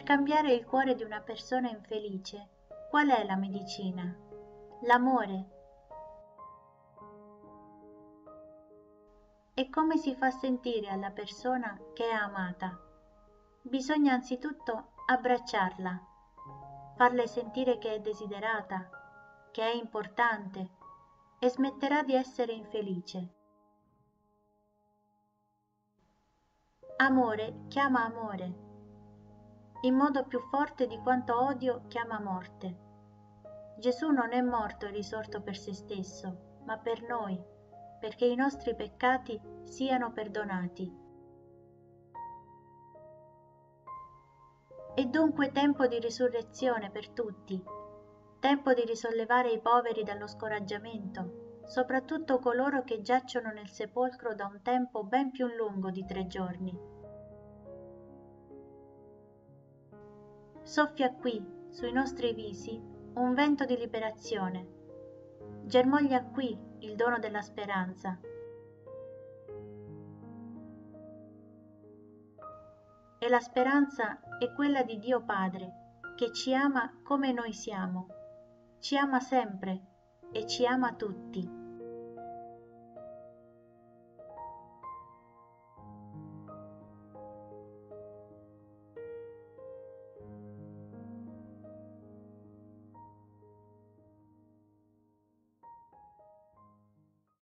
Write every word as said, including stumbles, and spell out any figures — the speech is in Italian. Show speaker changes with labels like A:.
A: Per cambiare il cuore di una persona infelice, qual è la medicina? L'amore. E come si fa sentire alla persona che è amata? Bisogna anzitutto abbracciarla, farle sentire che è desiderata, che è importante e smetterà di essere infelice. Amore chiama amore, in modo più forte di quanto odio chiama morte. Gesù non è morto e risorto per se stesso, ma per noi, perché i nostri peccati siano perdonati. È dunque tempo di risurrezione per tutti, tempo di risollevare i poveri dallo scoraggiamento, soprattutto coloro che giacciono nel sepolcro da un tempo ben più lungo di tre giorni. Soffia qui, sui nostri visi, un vento di liberazione. Germoglia qui il dono della speranza. E la speranza è quella di Dio Padre, che ci ama come noi siamo, ci ama sempre e ci ama tutti.